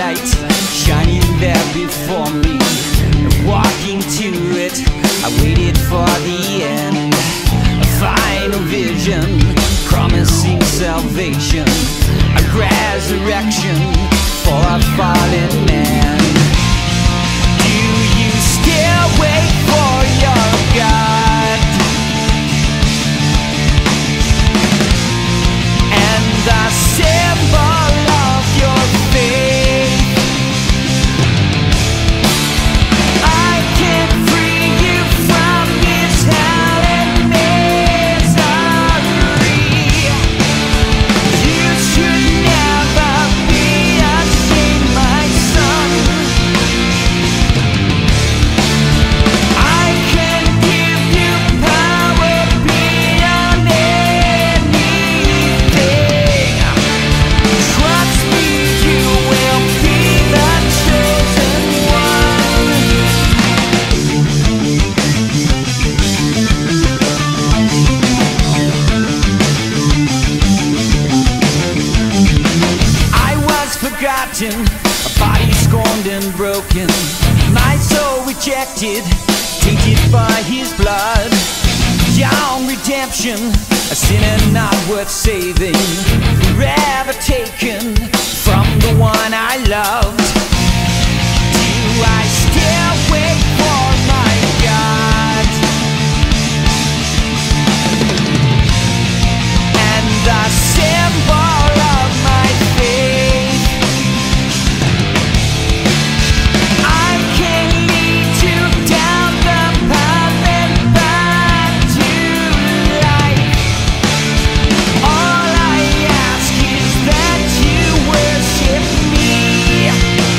light shining there before me. Walking to it, I waited for the end. A final vision, promising salvation, a resurrection for a fallen man. Do you still wait for your God and the symbol of your faith? I can free you from this hell and misery. You should never be ashamed, my son. I can give you power beyond anything. Trust me, you will be the chosen one. I was forgotten, a body scorned and broken, my soul rejected, tainted by his blood. Young redemption, a sinner not worth saving, forever taken from the one I loved. Do I still wait for my God and the symbol of my faith? I can lead you down the path and back to life. All I ask is that you worship me.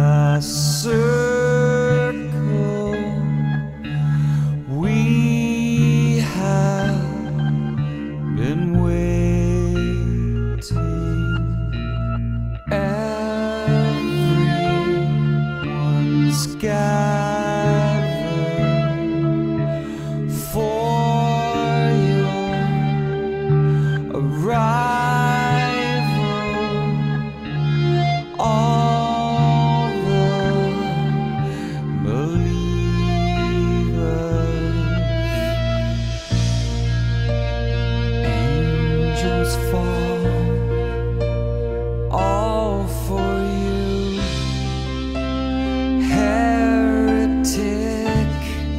a circle. We have been waiting. Everyone's gathered for your arrival. All the believers, angels fall, all for you, heretic.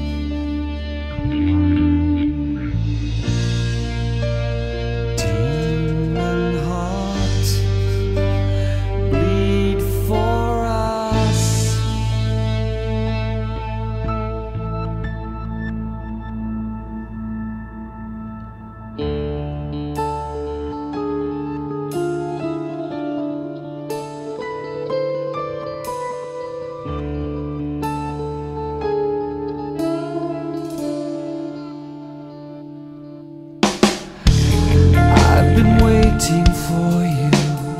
Demon heart, bleed for us. I've been waiting for you,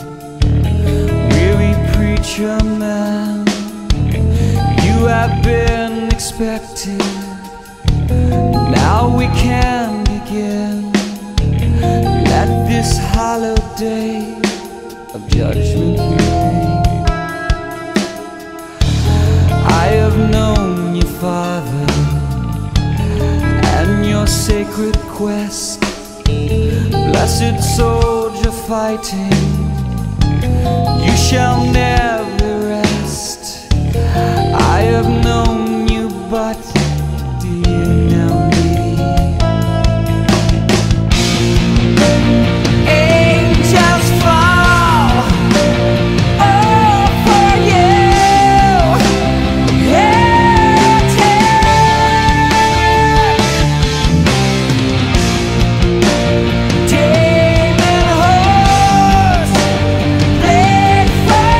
weary preacher man. You have been expected. Now we can begin. Let this hallowed day of judgment reign. I have known you, Father, and your sacred quest. Blessed soldier fighting, you shall never rest. I have known you, but do you know me? Angels fall, all for you, heretic. Demon horse, bleed for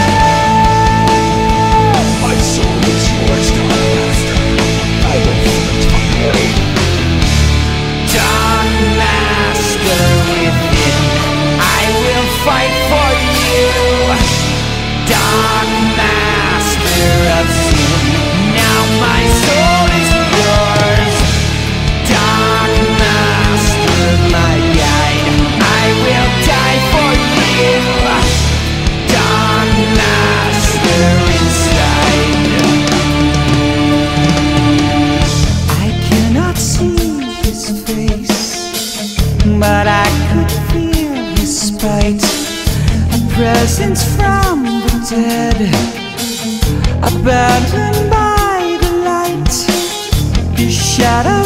us. My soul is yours, Dark Master. I will fight for you. Dark Master within, I will fight for you. Dark Master of sin, now my soul is yours. Dark Master, my guide, I will die for you. Dark Master inside. I cannot see his face, but I could feel his spite. A presence from the dead, abandoned by the light. His shadow